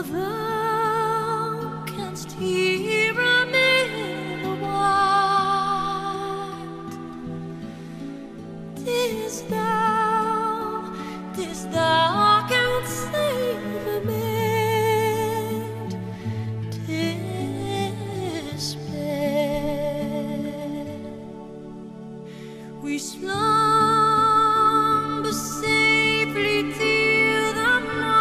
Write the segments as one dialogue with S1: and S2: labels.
S1: For thou canst hear amid the wild. 'Tis thou canst save amid despair. We slumber safely till the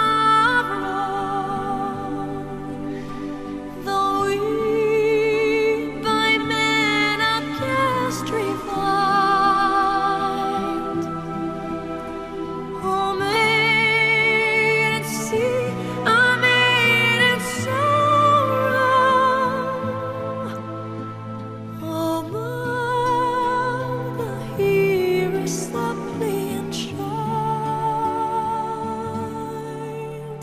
S1: morrow, though we by men are cast refined. Oh, maiden, see, a maiden sorrow. Oh, mother, hear us suppliant child.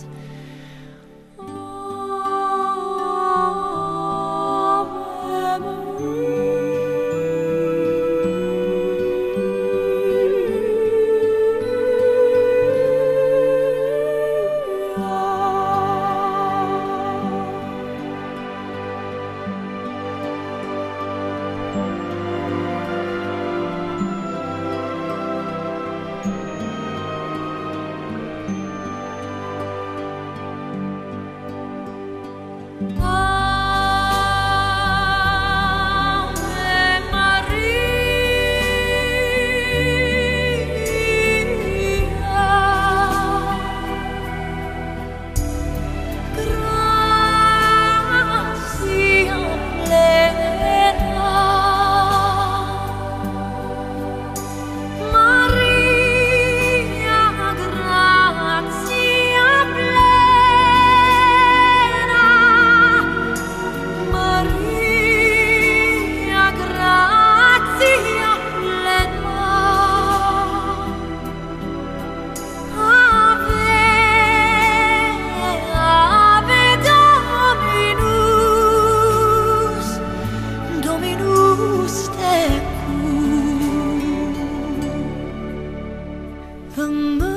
S1: The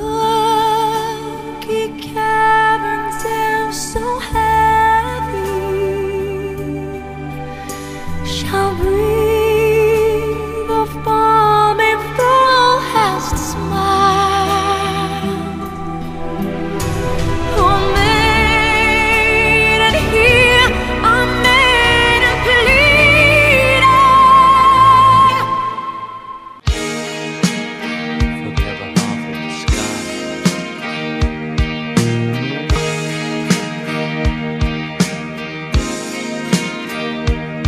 S1: murky caverns are so heavy, shall breathe of balm if thou hast smiled. Oh, maiden, hear a maiden pleading.
S2: For the other half of the sky.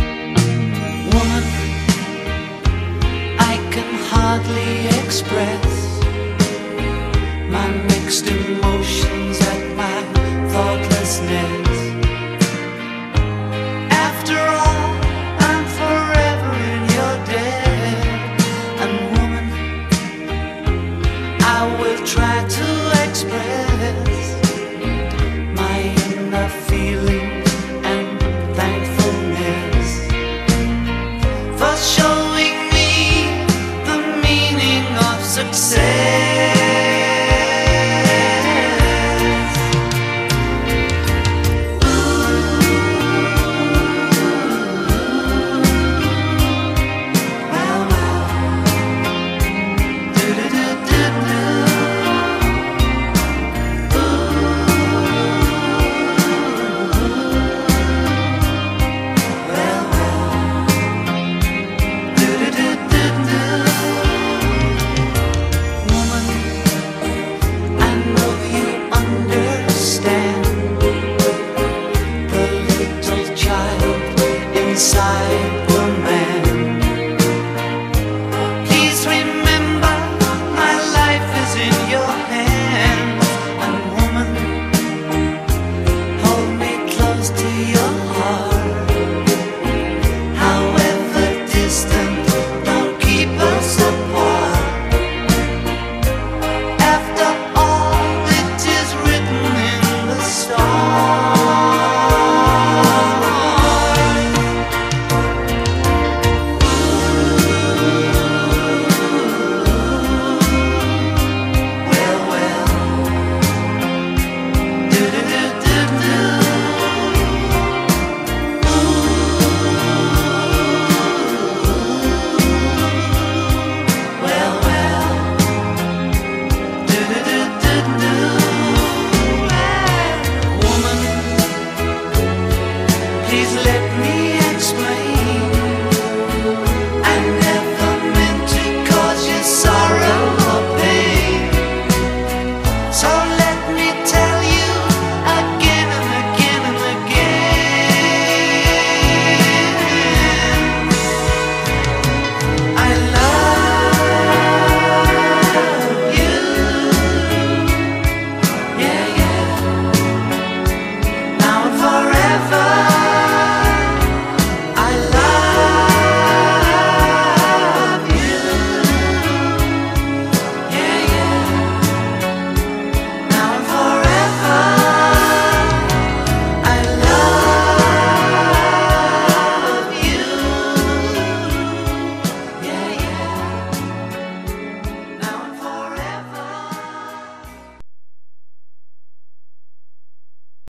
S1: One I can hardly express.